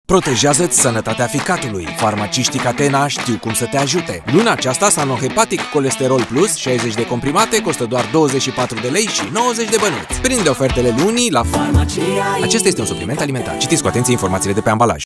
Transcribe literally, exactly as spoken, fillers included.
Protejează-ți sănătatea ficatului. Farmaciștii Catena știu cum să te ajute. Luna aceasta, Sanohepatic Colesterol Plus, șaizeci de comprimate, costă doar douăzeci și patru de lei și nouăzeci de bănuți. Prinde ofertele lunii la Farmacia. Acesta este un supliment alimentar. Citiți cu atenție informațiile de pe ambalaj.